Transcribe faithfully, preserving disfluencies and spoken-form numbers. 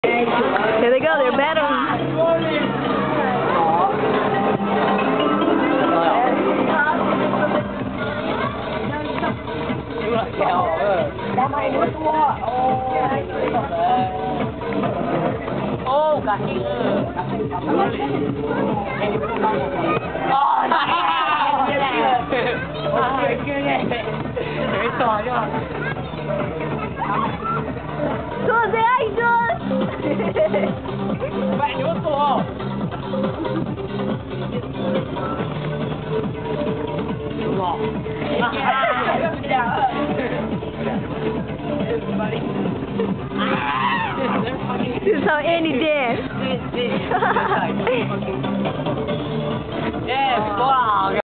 Here they go, they're battling. Ô, cả kinh ư. Ờ, như này. Ờ, kia này. Đấy trò chứ mà. Tôi sẽ anh tôi. Vậy nhớ tôi. Đúng rồi. This is how Andy dance. Yeah, wow.